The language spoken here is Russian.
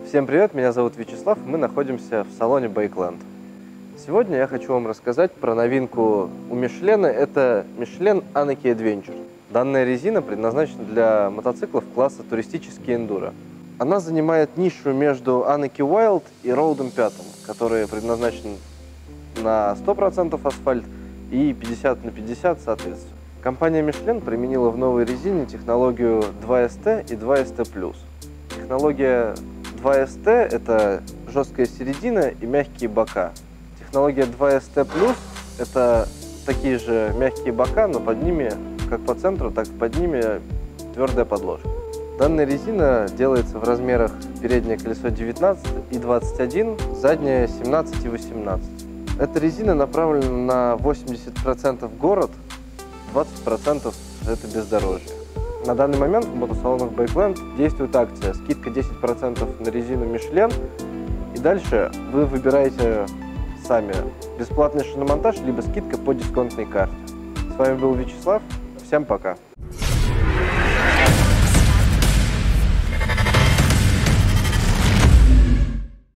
Всем привет, меня зовут Вячеслав, мы находимся в салоне Bakeland. Сегодня я хочу вам рассказать про новинку у Michelin, это Michelin Aneky Adventure. Данная резина предназначена для мотоциклов класса туристический эндуро. Она занимает нишу между Aneky Wild и Road 5, которые предназначены на 100% асфальт и 50/50 соответственно. Компания Michelin применила в новой резине технологию 2ST и 2ST+. Технология 2ST – это жесткая середина и мягкие бока. Технология 2ST+, это такие же мягкие бока, но под ними, как по центру, так и под ними твердая подложка. Данная резина делается в размерах переднее колесо 19 и 21, заднее 17 и 18. Эта резина направлена на 80% город, 20% это бездорожье. На данный момент в мотосалонах Bakeland действует акция скидка 10% на резину Michelin, и дальше вы выбираете сами бесплатный шиномонтаж либо скидка по дисконтной карте. С вами был Вячеслав, всем пока!